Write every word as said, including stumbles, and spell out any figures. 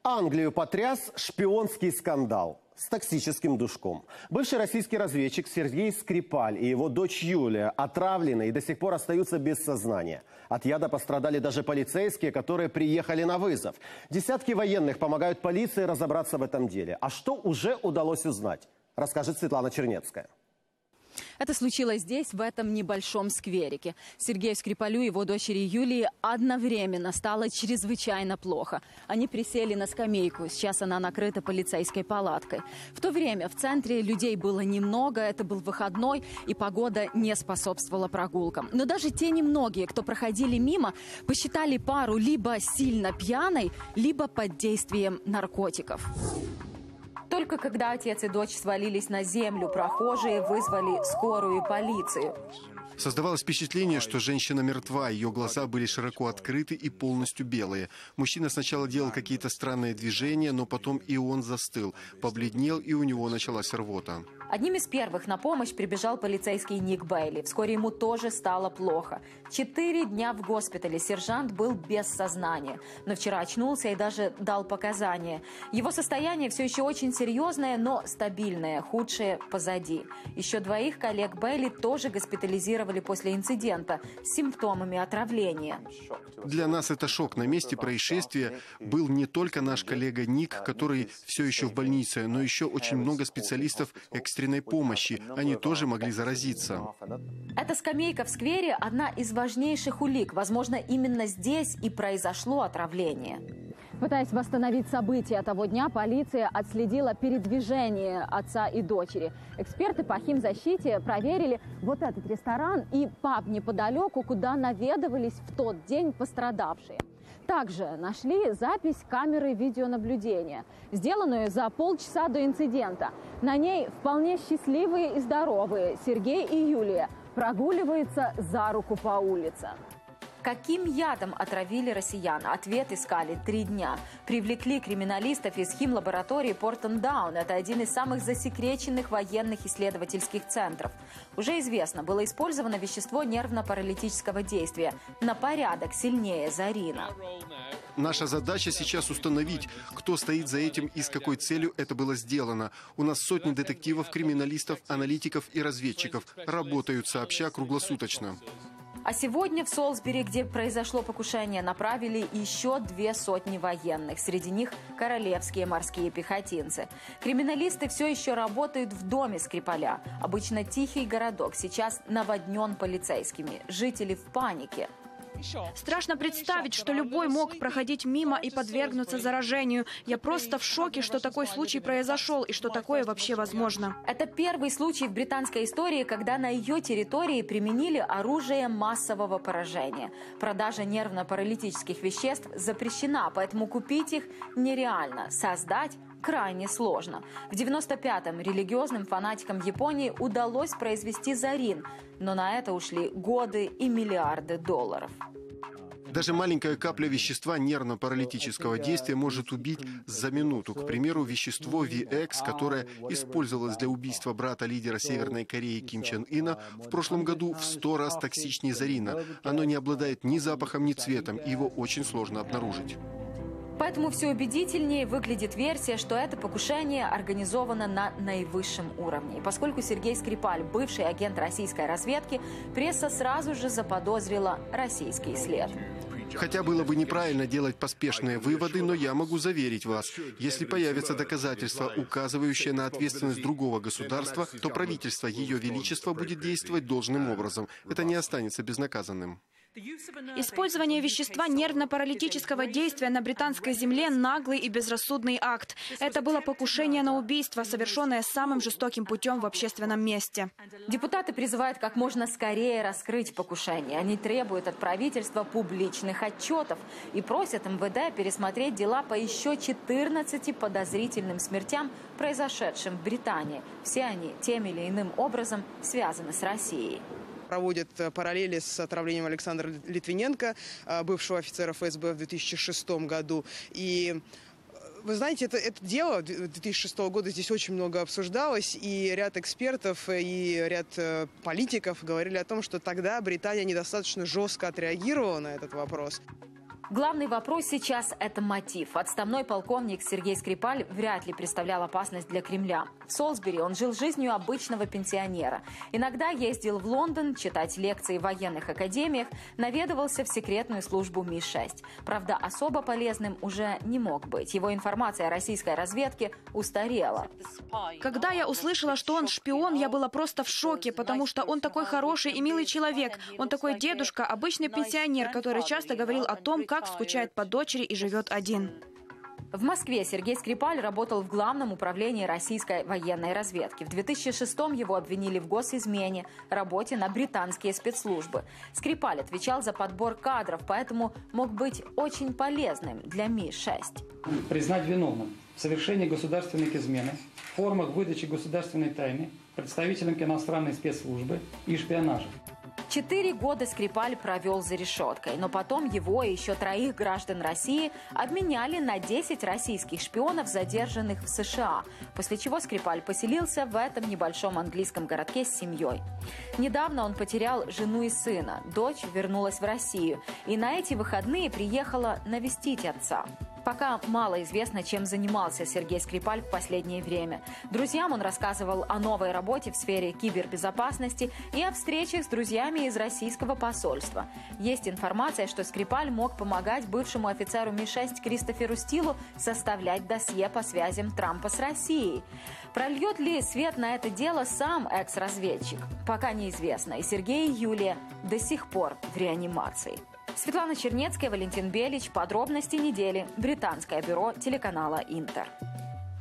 Англию потряс шпионский скандал с токсическим душком. Бывший российский разведчик Сергей Скрипаль и его дочь Юлия отравлены и до сих пор остаются без сознания. От яда пострадали даже полицейские, которые приехали на вызов. Десятки военных помогают полиции разобраться в этом деле. А что уже удалось узнать, расскажет Светлана Чернецкая. Это случилось здесь, в этом небольшом скверике. Сергею Скрипалю и его дочери Юлии одновременно стало чрезвычайно плохо. Они присели на скамейку, сейчас она накрыта полицейской палаткой. В то время в центре людей было немного, это был выходной, и погода не способствовала прогулкам. Но даже те немногие, кто проходили мимо, посчитали пару либо сильно пьяной, либо под действием наркотиков. Только когда отец и дочь свалились на землю, прохожие вызвали скорую и полицию. Создавалось впечатление, что женщина мертва, ее глаза были широко открыты и полностью белые. Мужчина сначала делал какие-то странные движения, но потом и он застыл, побледнел, и у него началась рвота. Одним из первых на помощь прибежал полицейский Ник Бейли. Вскоре ему тоже стало плохо. Четыре дня в госпитале сержант был без сознания, но вчера очнулся и даже дал показания. Его состояние все еще очень серьезное, но стабильное, худшее позади. Еще двоих коллег Бейли тоже госпитализировали после инцидента с симптомами отравления. Для нас это шок. На месте происшествия был не только наш коллега Ник, который все еще в больнице, но еще очень много специалистов экстренной помощи. Они тоже могли заразиться. Эта скамейка в сквере – одна из важнейших улик. Возможно, именно здесь и произошло отравление. Пытаясь восстановить события того дня, полиция отследила передвижение отца и дочери. Эксперты по химзащите проверили вот этот ресторан и паб неподалеку, куда наведывались в тот день пострадавшие. Также нашли запись камеры видеонаблюдения, сделанную за полчаса до инцидента. На ней вполне счастливые и здоровые Сергей и Юлия прогуливаются за руку по улице. Каким ядом отравили россиян? Ответ искали три дня. Привлекли криминалистов из химлаборатории Портендаун. Это один из самых засекреченных военных исследовательских центров. Уже известно, было использовано вещество нервно-паралитического действия на порядок сильнее зарина. Наша задача сейчас установить, кто стоит за этим и с какой целью это было сделано. У нас сотни детективов, криминалистов, аналитиков и разведчиков. Работают сообща круглосуточно. А сегодня в Солсбери, где произошло покушение, направили еще две сотни военных. Среди них королевские морские пехотинцы. Криминалисты все еще работают в доме Скрипаля. Обычно тихий городок сейчас наводнен полицейскими. Жители в панике. Страшно представить, что любой мог проходить мимо и подвергнуться заражению. Я просто в шоке, что такой случай произошел и что такое вообще возможно. Это первый случай в британской истории, когда на ее территории применили оружие массового поражения. Продажа нервно-паралитических веществ запрещена, поэтому купить их нереально. Создать крайне сложно. В девяносто пятом религиозным фанатикам Японии удалось произвести зарин, но на это ушли годы и миллиарды долларов. Даже маленькая капля вещества нервно-паралитического действия может убить за минуту. К примеру, вещество ви экс, которое использовалось для убийства брата лидера Северной Кореи Ким Чен Ына, в прошлом году в сто раз токсичнее зарина. Оно не обладает ни запахом, ни цветом, и его очень сложно обнаружить. Поэтому все убедительнее выглядит версия, что это покушение организовано на наивысшем уровне. И поскольку Сергей Скрипаль – бывший агент российской разведки, пресса сразу же заподозрила российский след. Хотя было бы неправильно делать поспешные выводы, но я могу заверить вас, если появятся доказательства, указывающие на ответственность другого государства, то правительство Ее Величества будет действовать должным образом. Это не останется безнаказанным. Использование вещества нервно-паралитического действия на британской земле – наглый и безрассудный акт. Это было покушение на убийство, совершенное самым жестоким путем в общественном месте. Депутаты призывают как можно скорее раскрыть покушение. Они требуют от правительства публичных отчетов и просят эм вэ дэ пересмотреть дела по еще четырнадцати подозрительным смертям, произошедшим в Британии. Все они тем или иным образом связаны с Россией. Проводят параллели с отравлением Александра Литвиненко, бывшего офицера эф эс бэ в две тысячи шестом году. И вы знаете, это, это дело две тысячи шестого года здесь очень много обсуждалось, и ряд экспертов и ряд политиков говорили о том, что тогда Британия недостаточно жестко отреагировала на этот вопрос. Главный вопрос сейчас – это мотив. Отставной полковник Сергей Скрипаль вряд ли представлял опасность для Кремля. В Солсбери он жил жизнью обычного пенсионера. Иногда ездил в Лондон читать лекции в военных академиях, наведывался в секретную службу Ми шесть. Правда, особо полезным уже не мог быть. Его информация о российской разведке устарела. Когда я услышала, что он шпион, я была просто в шоке, потому что он такой хороший и милый человек. Он такой дедушка, обычный пенсионер, который часто говорил о том, как скучает по дочери и живет один. В Москве Сергей Скрипаль работал в Главном управлении российской военной разведки. В две тысячи шестом его обвинили в госизмене, работе на британские спецслужбы. Скрипаль отвечал за подбор кадров, поэтому мог быть очень полезным для Ми шесть. Признать виновным в совершении государственной измены, в формах выдачи государственной тайны, представителям иностранной спецслужбы и шпионажа. Четыре года Скрипаль провел за решеткой, но потом его и еще троих граждан России обменяли на десять российских шпионов, задержанных в США, после чего Скрипаль поселился в этом небольшом английском городке с семьей. Недавно он потерял жену и сына, дочь вернулась в Россию и на эти выходные приехала навестить отца. Пока мало известно, чем занимался Сергей Скрипаль в последнее время. Друзьям он рассказывал о новой работе в сфере кибербезопасности и о встречах с друзьями из российского посольства. Есть информация, что Скрипаль мог помогать бывшему офицеру Ми шесть Кристоферу Стилу составлять досье по связям Трампа с Россией. Прольет ли свет на это дело сам экс-разведчик? Пока неизвестно. И Сергей и Юлия до сих пор в реанимации. Светлана Чернецкая, Валентин Белич. Подробности недели. Британское бюро телеканала «Интер».